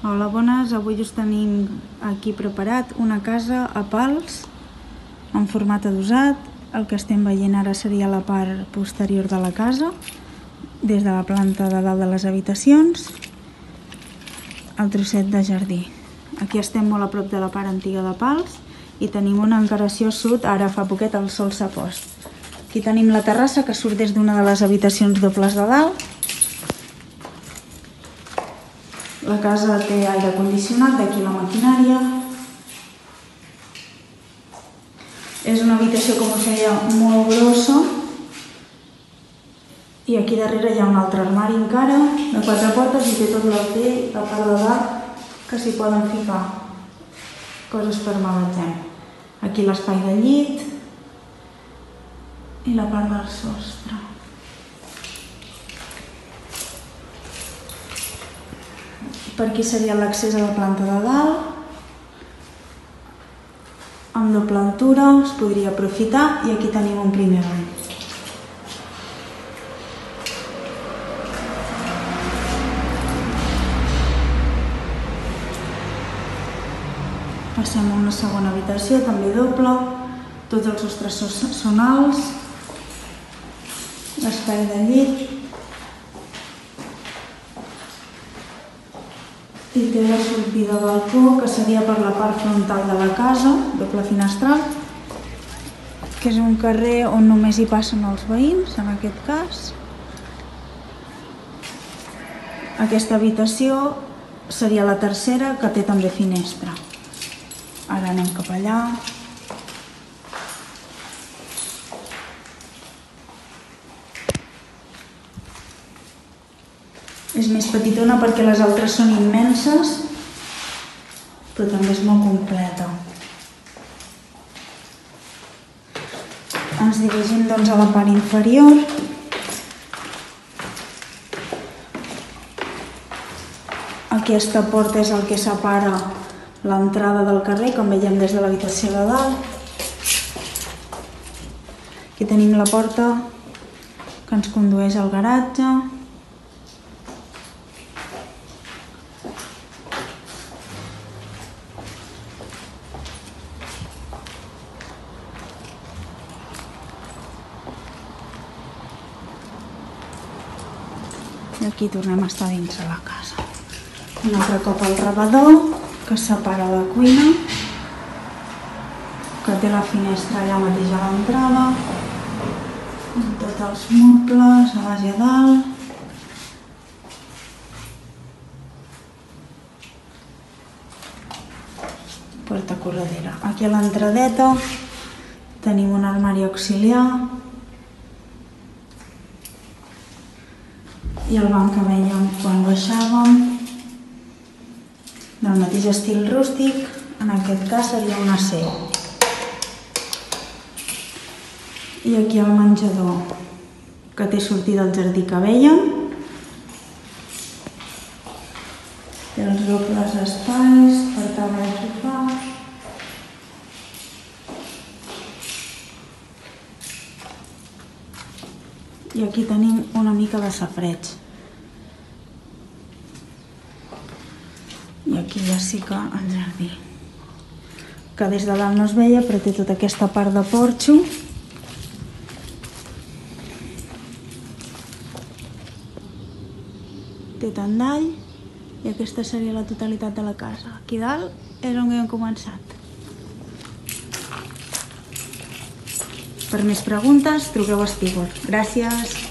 Hola, bones. Avui us tenim aquí preparat una casa a pals en format adossat. El que estem veient ara seria la part posterior de la casa, des de la planta de dalt de les habitacions, el trosset de jardí. Aquí estem molt a prop de la part antiga de pals i tenim una encaració sud. Ara fa poquet el sol s'ha post. Aquí tenim la terrassa que surt des d'una de les habitacions dobles de dalt. La casa té aire condicionat, d'aquí la maquinària. És una habitació, com us deia, molt grossa. I aquí darrere hi ha un altre armari encara, de 4 portes, i té tot l'alter, la part de dalt, que s'hi poden ficar coses per magatzem. Aquí l'espai de llit i la part del sostre. Per aquí seria l'accés a la planta de dalt, amb doble altura, es podria aprofitar, i aquí tenim un primer bany. Passem a una segona habitació, també doble, tots els sostres són alts, l'espai de llit, i té la sortida al balcó, que seria per la part frontal de la casa, doble finestral, que és un carrer on només hi passen els veïns, en aquest cas. Aquesta habitació seria la tercera, que té també finestra. Ara anem cap allà. És més petitona perquè les altres són immenses, però també és molt completa. Ens dirigim doncs a la part inferior. Aquesta porta és el que separa l'entrada del carrer, com veiem des de l'habitació de dalt. Aquí tenim la porta que ens condueix al garatge. I aquí tornem a estar dins de la casa. Un altre cop el rebedor, que separa la cuina, que té la finestra allà mateix a l'entrada, amb tots els mobles, a baix a dalt. Porta corredera. Aquí a l'entradeta tenim un armari auxiliar, i el banc que vèiem quan baixàvem, del mateix estil rústic, en aquest cas seria una C. I aquí el menjador, que té sortida al jardí que vèiem. Té els dobles espais per taula i sofà. I aquí tenim una mica de safareig. I aquí ja sí que el jardí, que des de dalt no es veia, però té tota aquesta part de porxo. Té tendall, i aquesta seria la totalitat de la casa. Aquí dalt és on hem començat. Per més preguntes, truqueu a Estígol. Gràcies!